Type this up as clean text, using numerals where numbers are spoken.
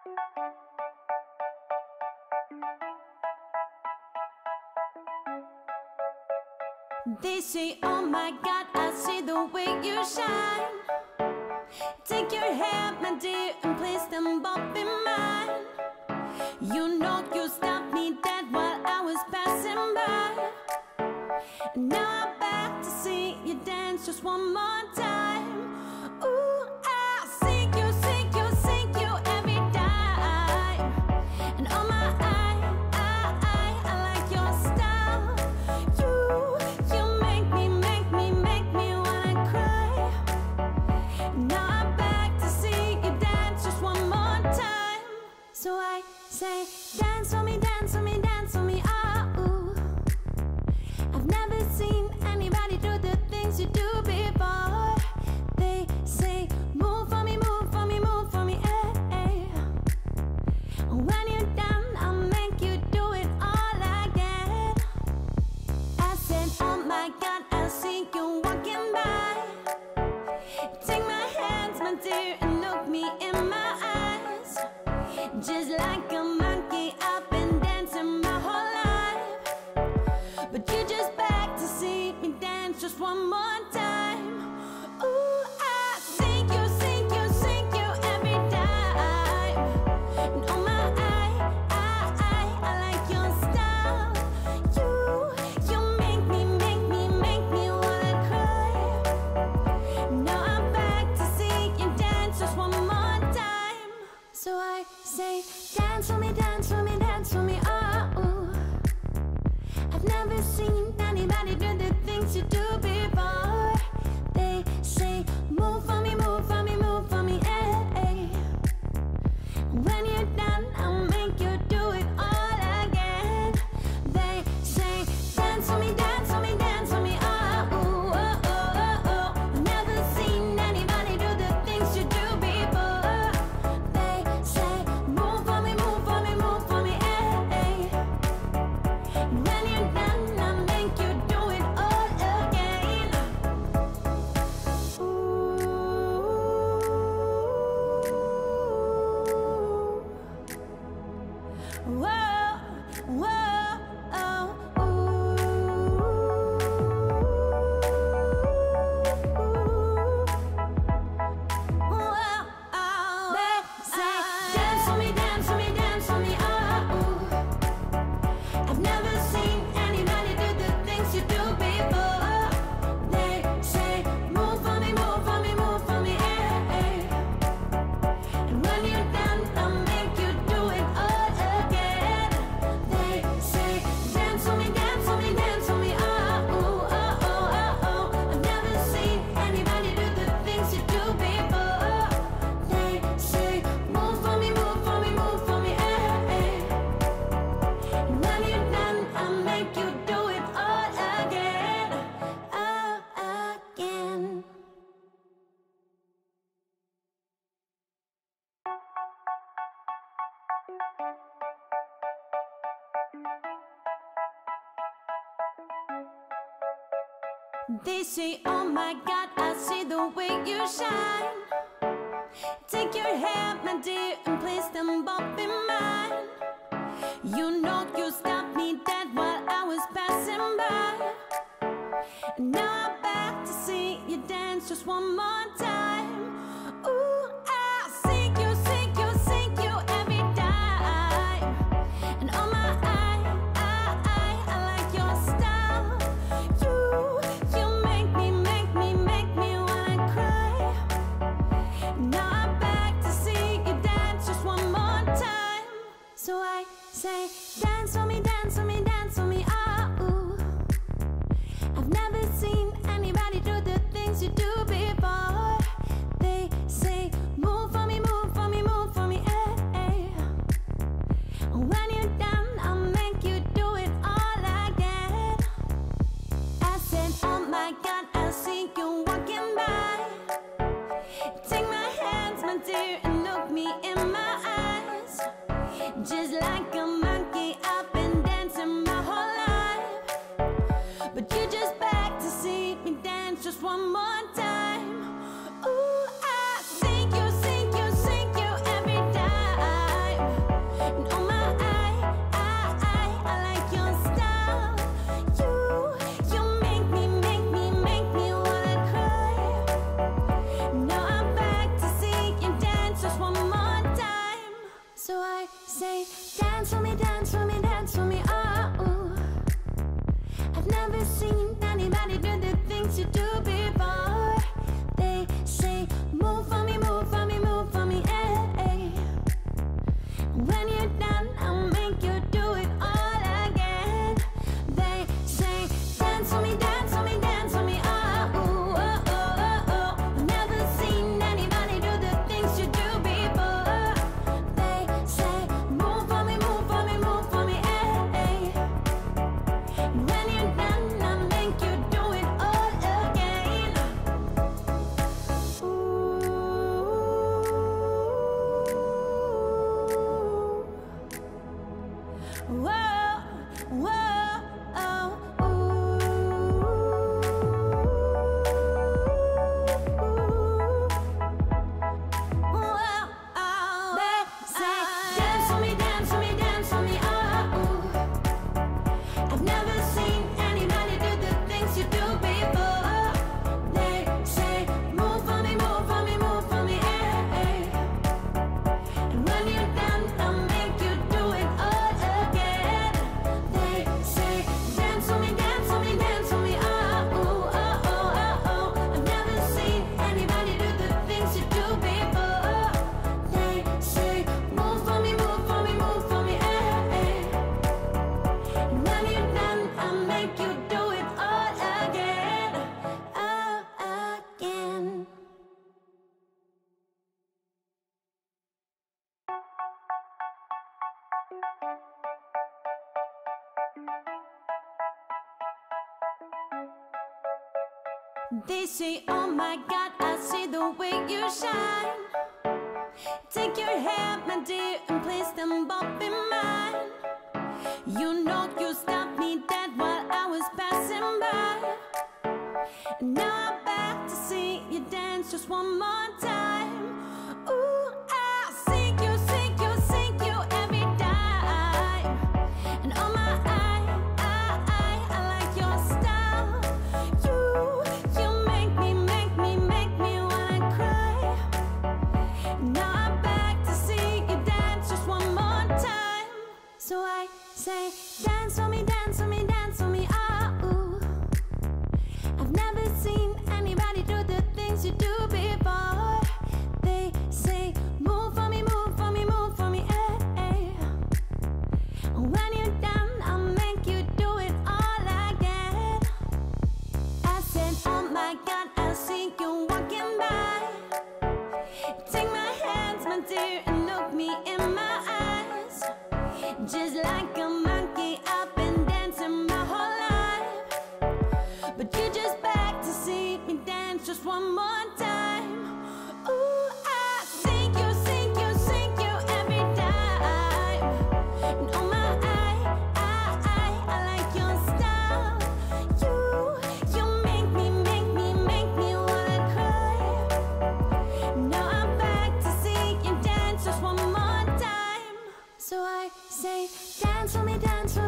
They say, oh my God, I see the way you shine. Take your hand, my dear, and place them both in mine. You know you stopped me dead while I was passing by. And now I'm back to see you dance just one more time. Ooh, I see you, see you, see you every time. And oh my, I like your style. You make me wanna cry. Now I'm back to see you dance just one more time. So I say, dance for me, dance for me, dance for me, ah, ooh. I've never seen anybody do the things you do before. They say, move for me, move for me, move for me, eh, eh. When you're done, I'll make you do it all again. I said, oh my God, I see you walking by. Take my hands, my dear, and look me in my eyes. Just like a monkey, I've been dancing my whole life. But you just back to see me dance just one more time. Ooh, I see you, see you, see you every time. And oh my, I like your style. You make me wanna cry. Now I'm back to see you dance just one more time. So I say, dance for me, dance for me, dance for me, oh, ooh. I've never seen anybody do the things you do before. They say, move for me, move for me, move for me, eh, eh. When you're done, I'll make you do it all again. They say, dance for me, dance for me, dance for me, oh, ooh, oh, oh, oh, oh. I've never seen anybody do the things you do before. They say, move for me, move for me, move for me, eh, eh. When you're done, I'll make you do it all again. Ooh. Whoa, whoa, oh, whoa, oh. They say, dance for me, dance for me, dance for me, oh, ooh. I've never seen anybody do the things you do before. They say, move for me, move for me, move for me, eh, eh. And when you're done, I'll make you do it all again. They say, dance for me, dance for me, dance for me, oh, ooh, oh, oh, oh, oh. I've never seen anybody do the things you do before. They say, move for me, move for me, move for me, eh, eh. And when you're done, I'll make you do it all again, again. They say, oh my God, I see the way you shine. Take your hand, my dear, and place them both in mine. You know you stopped me dead while I was passing by. And now I'm back to see you dance just one more time. Ooh, I see you, see you, see you every time. And oh my, I like your style. You make me wanna cry. Now I'm back to see you dance just one more time. So I say, dance for me, dance for me, dance for me, ah, ooh. I've never seen anybody do the things you do before. They say, move for me, move for me, move for me, eh, eh. When you're done, I'll make you do it all again. I said, oh my God, I see you walking by. Take my hands, my dear, and look me in my eyes. Just like a monkey, I've been dancing my whole life. But you just back to see me dance just one more time. Ooh, I see you, see you, see you every time. dance for me, dance for me, dance for me, oh. I've never seen anybody do the things you do before. They say, move for me, move for me, move for me, eh. When you're done, I'll make you do it all again. They say, dance for me, dance for me, dance for me, oh, oh, oh, oh, oh. I've never seen anybody do the things you do before. They say, move for me, move for me, move for me, eh. When you're done, I'll make you do it all again. Whoa, whoa, oh, whoa, oh. They say, dance for me, dance for me, dance for me, oh. I've never seen anybody do the things you do before. They say, move for me, move for me, move for me, eh. And when you're done, I'll make you do it all again. They say, dance for me, dance for me, dance for me, oh, oh, oh, oh, oh. I've never seen anybody do the things you do before. They say, move for me, move for me, move for me, eh. And when you're done, I'll make you do it all again, again. They say, oh my God, I see the way you shine. Take your hand, my dear, and place them both in mine. You know you stopped me dead while I was passing by. And now I'm back to see you dance just one more time. Ooh, I see you, see you, see you every time. And oh my, I like your style. You make me wanna cry. Now I'm back to see you dance just one more time. So I say, dance for me, dance for me, dance for me, oh. I've never seen anybody do the things you do before. They say, move for me, move for me, move for me, eh. When you're done, I'll make you do it all again. I said, oh my God, I see you walking by. Take my hands, my dear, and look me in my eyes. Just like a monkey, I've been dancing my whole life. But you just back to see me dance just one more time. Ooh, I see you, see you, see you every time. And oh my, I like your style. You make me wanna cry. Now I'm back to see you dance just one more time. So I say, dance for me, dance for